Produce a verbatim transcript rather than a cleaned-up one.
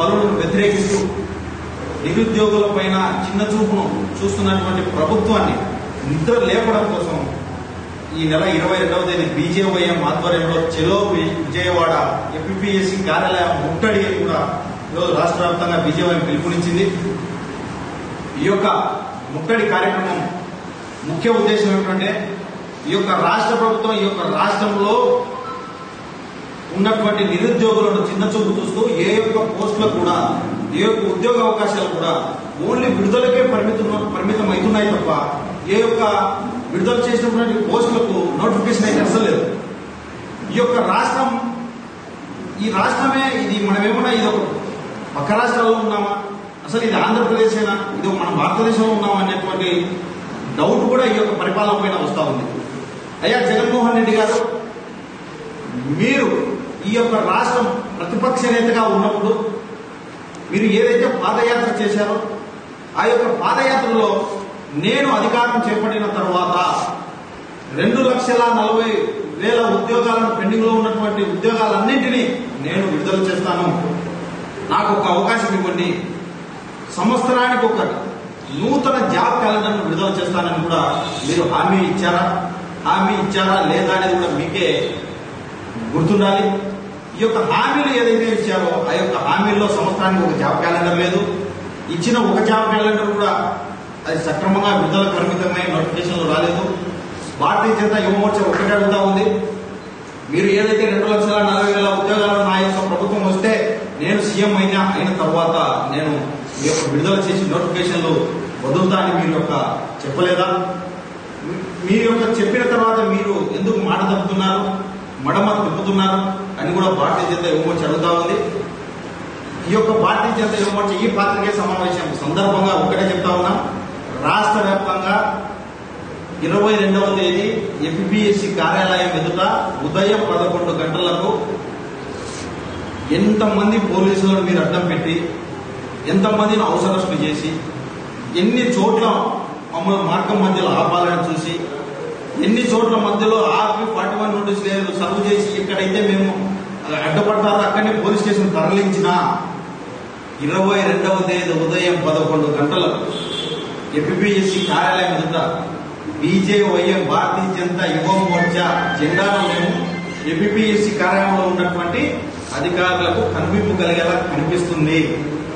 బలులను వ్యతిరేకిస్తూ నిరుద్యోగుల పైన చిన్న చూపును చూస్తున్నటువంటి ప్రభుత్వాన్ని నిద్ర లేపడం కోసం ఈ నెల ఇరవై రెండవ తేదీ బీజేవైఎం ఆధ్వర్యంలో చెలో విజయవాడ ఏపీపీఎస్సీ కార్యాలయం ముట్టడి అని కూడా ఈరోజు రాష్ట్ర వ్యాప్తంగా బీజేవైఎం పిలుపునిచ్చింది. ఈ యొక్క ముట్టడి కార్యక్రమం ముఖ్య ఉద్దేశం ఏమిటంటే ఈ యొక్క రాష్ట్ర ప్రభుత్వం ఈ యొక్క రాష్ట్రంలో ఉన్నటువంటి నిరుద్యోగులను చిన్న చూపు చూస్తూ ఏ యొక్క పోస్టులకు కూడా ఏ యొక్క ఉద్యోగ అవకాశాలు కూడా ఓన్లీ విడుదలకే పరిమితం పరిమితం అవుతున్నాయి తప్ప ఏ యొక్క విడుదల చేసినటువంటి పోస్టులకు నోటిఫికేషన్ అయితే అసలు లేదు. ఈ యొక్క రాష్ట్రం ఈ రాష్ట్రమే ఇది మనమేమన్నా ఇది ఒక పక్క రాష్ట్రాల్లో ఉన్నామా, అసలు ఇది ఆంధ్రప్రదేశేనా, ఇది మన భారతదేశంలో ఉన్నామా అనేటువంటి డౌట్ కూడా ఈ యొక్క పరిపాలన పైన వస్తూ ఉంది. అయ్యా జగన్మోహన్ రెడ్డి గారు, మీరు ఈ యొక్క రాష్ట్రం ప్రతిపక్ష నేతగా ఉన్నప్పుడు మీరు ఏదైతే పాదయాత్ర చేశారో ఆ యొక్క పాదయాత్రలో నేను అధికారం చేపట్టిన తర్వాత రెండు లక్షల నలభై వేల ఉద్యోగాలను పెండింగ్ లో ఉన్నటువంటి ఉద్యోగాలన్నింటినీ నేను విడుదల చేస్తాను, నాకు ఒక అవకాశం ఇవ్వండి, సంవత్సరానికి ఒక నూతన జాబ్ క్యాలెండర్ను విడుదల చేస్తానని కూడా మీరు హామీ ఇచ్చారా? హామీ ఇచ్చారా లేదా అనేది కూడా మీకే గుర్తుండాలి. ఈ యొక్క హామీలు ఏదైతే ఇచ్చారో ఆ యొక్క హామీల్లో సంవత్సరానికి ఒక జాబ్ క్యాలెండర్ లేదు. ఇచ్చిన ఒక జాబ్ క్యాలెండర్ కూడా అది సక్రమంగా విడుదల పరిమితమై నోటిఫికేషన్లు రాలేదు. భారతీయ జనతా యువమోర్చా ఒకటే అడుగుతా ఉంది, మీరు ఏదైతే రెండు లక్షల నలభై వేల ఉద్యోగాలు నా యొక్క ప్రభుత్వం వస్తే నేను సీఎం అయినా అయిన తర్వాత నేను మీ యొక్క విడుదల చేసి నోటిఫికేషన్లు వదులుతా అని మీరు యొక్క చెప్పలేదా? మీరు యొక్క చెప్పిన తర్వాత మీరు ఎందుకు మాట తప్పుతున్నారు, మడమ తిప్పుతున్నారు అని కూడా భారతీయ జనతా యువమోర్చా అడుగుతా ఉంది. ఈ యొక్క భారతీయ జనతా యువమోర్చా ఈ పాత్రికేయ సమావేశం సందర్భంగా ఒకటే చెప్తా ఉన్నాం, రాష్ట్ర వ్యాప్తంగా ఇరవై రెండవ తేదీ ఏపీపీఎస్సీ కార్యాలయం ఎదుట ఉదయం పదకొండు గంటలకు ఎంతమంది పోలీసులను మీరు అడ్డం పెట్టి ఎంతమందిని అవసరస్తులు చేసి ఎన్ని చోట్ల మమ్మల్ని మార్గం మధ్యలో ఆపాలని చూసి ఎన్ని చోట్ల మధ్యలో ఆపి ఫార్టీ వన్ నోటీస్ లేదు సర్వ్ చేసి ఎక్కడైతే మేము అడ్డపడతారో అక్కడనే పోలీస్ స్టేషన్ తరలించిన ఇరవై రెండవ తేదీ ఉదయం పదకొండు గంటలకు ఏపీపీఎస్సీ కార్యాలయం ఎదుట బీజేవైఎం భారతీయ జనతా యువ మోర్చా జెండాను మేము ఏపీపీఎస్సీ కార్యాలయంలో ఉన్నటువంటి అధికారులకు కనువిప్పు కలిగేలా కనిపిస్తుంది.